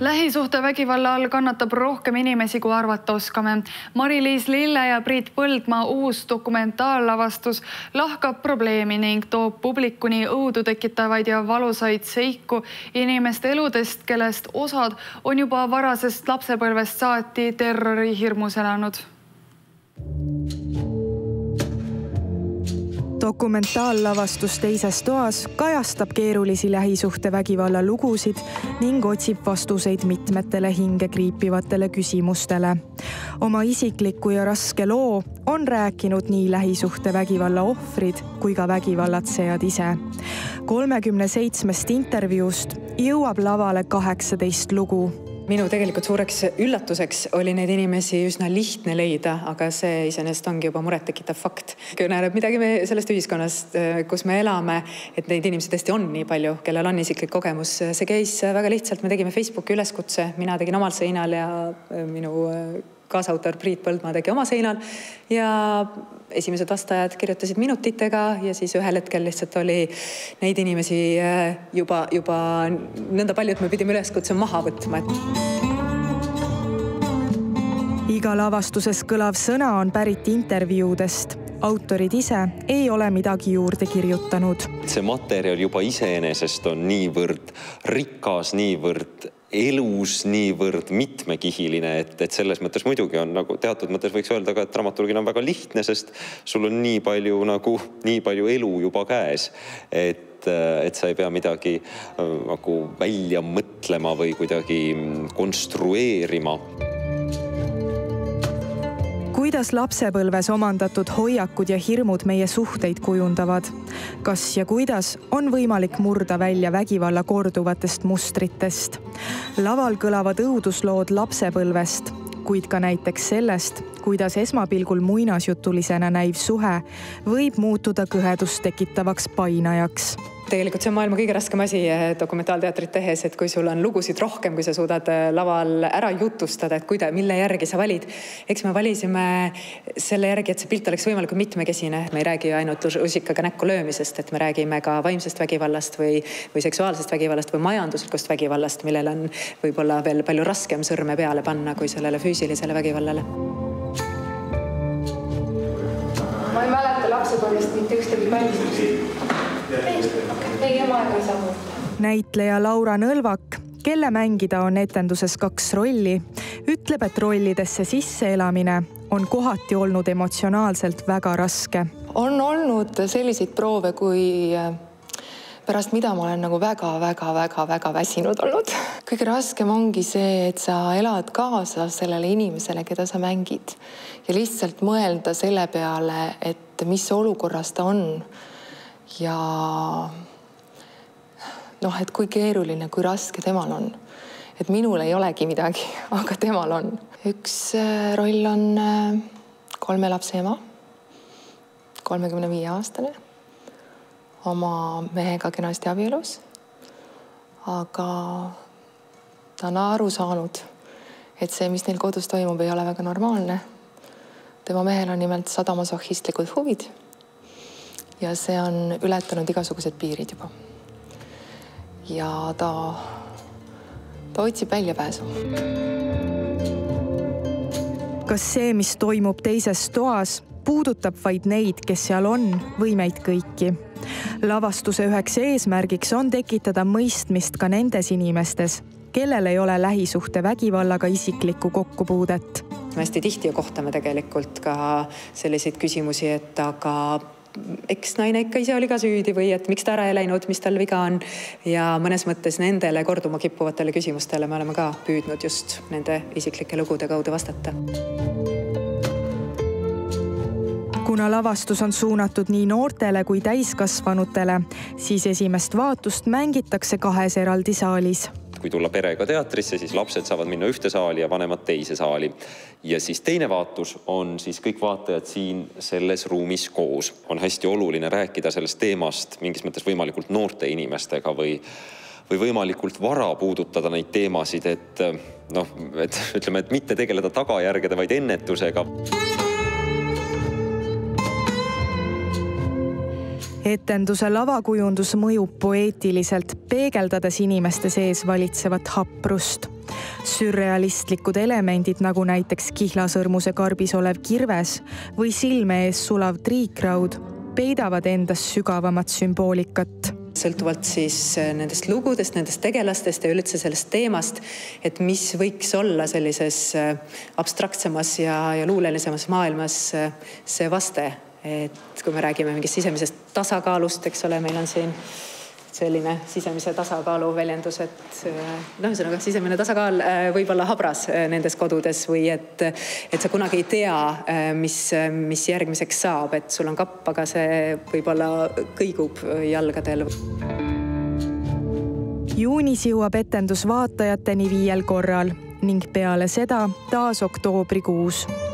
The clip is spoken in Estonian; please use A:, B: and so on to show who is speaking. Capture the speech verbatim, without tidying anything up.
A: Lähisuhtevägivalla all kannatab rohkem inimesi, kui arvata oskame. Mari-Liis Lille ja Priit Põldmaa uus dokumentaallavastus lahkab probleemi ning toob publikuni õudu tekitavaid ja valusaid seiku inimeste eludest, kellest osad on juba varasest lapsepõlvest saati terrorihirmus elanud.
B: Dokumentaallavastus Teises toas kajastab keerulisi lähisuhtevägivalla lugusid ning otsib vastuseid mitmetele hinge kriipivatele küsimustele. Oma isikliku ja raske loo on rääkinud nii lähisuhtevägivalla ohvrid kui ka vägivallatsejad ise. kolmekümne seitsmest intervjuust jõuab lavale kaheksateist lugu.
C: Minu tegelikult suureks üllatuseks oli neid inimesi üsna lihtne leida, aga see iseenesest ongi juba muret tekitav fakt. Kõneleb midagi me sellest ühiskonnast, kus me elame, et neid inimesi tõesti on nii palju, kellel on isiklik kogemus. See käis väga lihtsalt, me tegime Facebooki üleskutse, mina tegin omal seinal ja minu kaasautor Priit Põldmaa tegi oma seinal ja esimesed vastajad kirjutasid minutitega ja siis ühel hetkel lihtsalt oli neid inimesi juba, juba nõnda palju, et me pidime üleskutse maha võtma.
B: Iga lavastuses kõlav sõna on pärit intervjuudest. Autorid ise ei ole midagi juurde kirjutanud.
D: See materjal juba iseenesest on niivõrd rikas, niivõrd elus, niivõrd mitmekihiline, et, et selles mõttes muidugi on nagu teatud mõttes võiks öelda ka, et dramaturgina on väga lihtne, sest sul on nii palju, nagu, nii palju elu juba käes, et, et sa ei pea midagi nagu välja mõtlema või kuidagi konstrueerima.
B: Kuidas lapsepõlves omandatud hoiakud ja hirmud meie suhteid kujundavad? Kas ja kuidas on võimalik murda välja vägivalla korduvatest mustritest? Laval kõlavad õuduslood lapsepõlvest, kuid ka näiteks sellest, kuidas esmapilgul muinasjutulisena näiv suhe võib muutuda kõhedust tekitavaks painajaks.
C: Tegelikult see on maailma kõige raskem asi dokumentaalteatrit tehes, et kui sul on lugusid rohkem, kui sa suudad laval ära jutustada, et kuida, mille järgi sa valid. Eks me valisime selle järgi, et see pilt oleks võimalikult mitmekesine. Me ei räägi ainult rusikaga näkku löömisest, et me räägime ka vaimsest vägivallast või, või seksuaalsest vägivallast või majanduslikust vägivallast, millel on võib-olla veel palju raskem sõrme peale panna kui sellele füüsilisele vägivallale.
E: Ma ei mäleta lapsepõlvest mitte ühtegi kallistusi. Ei ema ega isa muuta.
B: Näitleja Laura Nõlvak, kelle mängida on etenduses kaks rolli, ütleb, et rollidesse sisseelamine on kohati olnud emotsionaalselt väga raske.
E: On olnud selliseid proove, kui pärast mida ma olen nagu väga, väga, väga, väga väsinud olnud. Kõige raskem ongi see, et sa elad kaasa sellele inimesele, keda sa mängid ja lihtsalt mõelda selle peale, et mis olukorras ta on. Ja noh, et kui keeruline, kui raske temal on. Et minul ei olegi midagi, aga temal on. Üks roll on kolme lapse ema, kolmekümne viie aastane, oma mehega kenasti abielus, aga ta on aru saanud, et see, mis neil kodus toimub, ei ole väga normaalne. Tema mehel on nimelt sadamasohhistlikud huvid ja see on ületanud igasugused piirid juba. Ja ta, ta otsib väljapääsu.
B: Kas see, mis toimub Teises toas, puudutab vaid neid, kes seal on, või meid kõiki? Lavastuse üheks eesmärgiks on tekitada mõistmist ka nendes inimestes, kellel ei ole lähisuhte vägivallaga isiklikku kokkupuudet.
C: Hästi tihti kohtame tegelikult ka selliseid küsimusi, et aga eks naine ikka ise oli ka süüdi või et miks ta ära ei läinud, mis tal viga on. Ja mõnes mõttes nendele korduma kippuvatele küsimustele me oleme ka püüdnud just nende isiklike lugude kaudu vastata.
B: Kuna lavastus on suunatud nii noortele kui täiskasvanutele, siis esimest vaatust mängitakse kahes eraldi saalis.
D: Kui tulla perega teatrisse, siis lapsed saavad minna ühte saali ja vanemad teise saali. Ja siis teine vaatus on siis kõik vaatajad siin selles ruumis koos. On hästi oluline rääkida sellest teemast mingis mõttes võimalikult noorte inimestega või, või võimalikult vara puudutada neid teemasid, et, noh, et, ütleme, et mitte tegeleda tagajärgede, vaid ennetusega.
B: Etenduse lavakujundus mõjub poeetiliselt, peegeldades inimeste sees valitsevat haprust. Sürrealistlikud elemendid, nagu näiteks kihlasõrmuse karbis olev kirves või silme ees sulav triikraud, peidavad endas sügavamat sümboolikat.
C: Sõltuvalt siis nendest lugudest, nendest tegelastest ja üldse sellest teemast, et mis võiks olla sellises abstraktsemas ja, ja luulelisemas maailmas see vaste. Et kui me räägime mingist sisemisest tasakaalust, eks ole, meil on siin selline sisemise tasakaalu väljendus, et no, ühesõnaga, sisemine tasakaal võib olla habras nendes kodudes või et, et sa kunagi ei tea, mis, mis järgmiseks saab, et sul on kapp, aga see võib-olla kõigub jalgadel.
B: Juunis jõuab etendus vaatajateni viiel korral ning peale seda taas oktoobrikuus.